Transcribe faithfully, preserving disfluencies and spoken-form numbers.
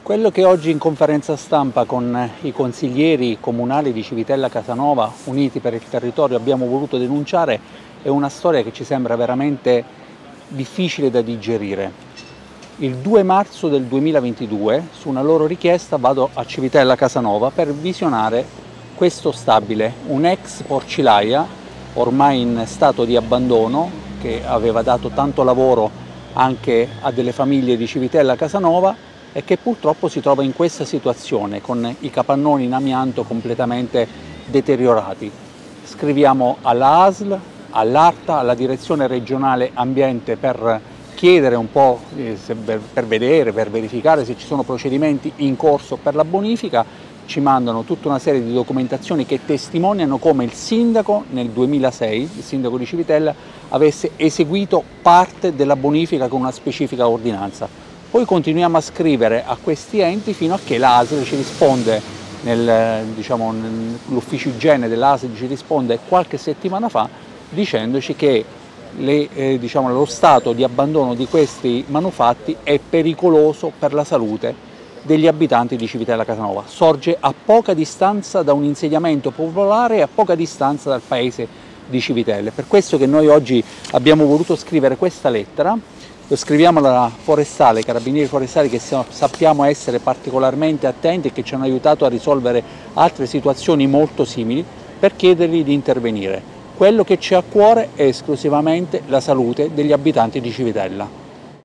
Quello che oggi in conferenza stampa con i consiglieri comunali di Civitella Casanova, Uniti per il Territorio, abbiamo voluto denunciare è una storia che ci sembra veramente difficile da digerire. Il due marzo del duemilaventidue, su una loro richiesta, vado a Civitella Casanova per visionare questo stabile, un'ex porcilaia ormai in stato di abbandono, che aveva dato tanto lavoro anche a delle famiglie di Civitella Casanova, e che purtroppo si trova in questa situazione con i capannoni in amianto completamente deteriorati. Scriviamo alla A S L, all'ARTA, alla Direzione Regionale Ambiente per chiedere un po', eh, se, per, per vedere, per verificare se ci sono procedimenti in corso per la bonifica. Ci mandano tutta una serie di documentazioni che testimoniano come il sindaco nel duemilasei, il sindaco di Civitella, avesse eseguito parte della bonifica con una specifica ordinanza. Poi continuiamo a scrivere a questi enti fino a che l'A S L ci risponde, nel, diciamo, l'ufficio igiene dell'A S L ci risponde qualche settimana fa dicendoci che le, eh, diciamo, lo stato di abbandono di questi manufatti è pericoloso per la salute degli abitanti di Civitella Casanova. Sorge a poca distanza da un insediamento popolare e a poca distanza dal paese di Civitella. Per questo che noi oggi abbiamo voluto scrivere questa lettera. Lo scriviamo alla forestale, carabinieri forestali che sappiamo essere particolarmente attenti e che ci hanno aiutato a risolvere altre situazioni molto simili, per chiedergli di intervenire. Quello che ci ha a cuore è esclusivamente la salute degli abitanti di Civitella.